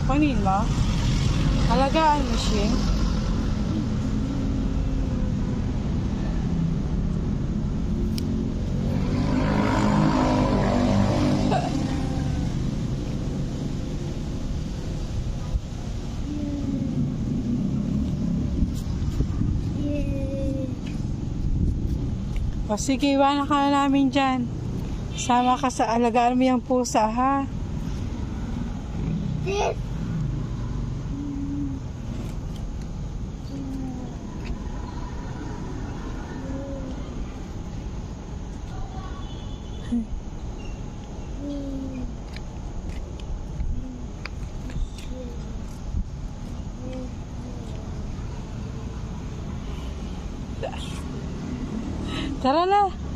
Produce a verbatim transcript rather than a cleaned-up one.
Kunin mo. Alagaan mo siya. O sige, iwanan ka na namin dyan. Sama ka sa alagaan mo yung pusa, ha? Tara na.